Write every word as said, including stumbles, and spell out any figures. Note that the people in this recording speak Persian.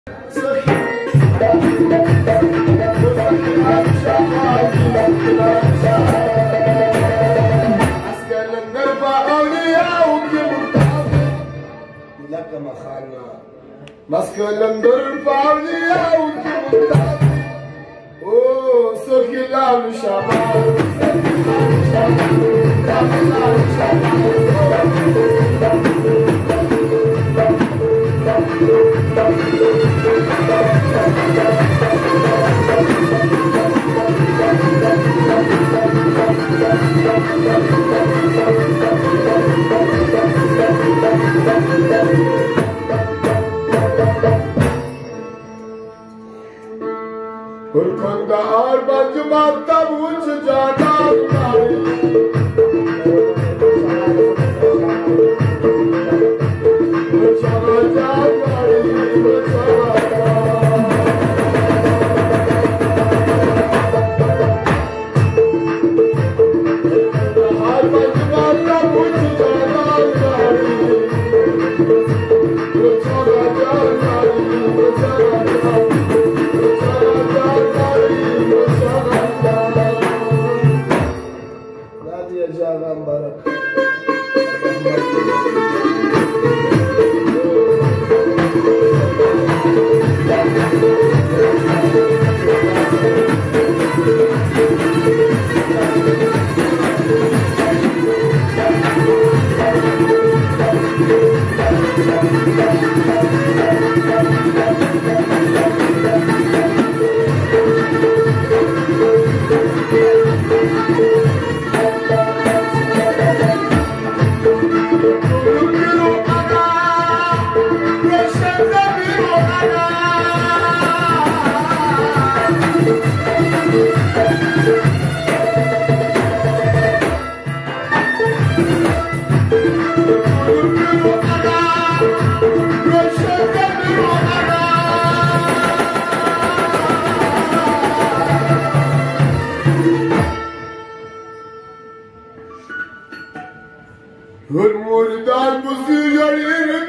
مسكلندر باوليا وكمتاز او سوكيلال شباب سوكيلال Kurkunda arbacı matta buç canan nari Bıçara can nari bıçara arbacı matta buç canan nari Bıçara can nari bıçara can Jagan Barak Hürmürdar bu zilleri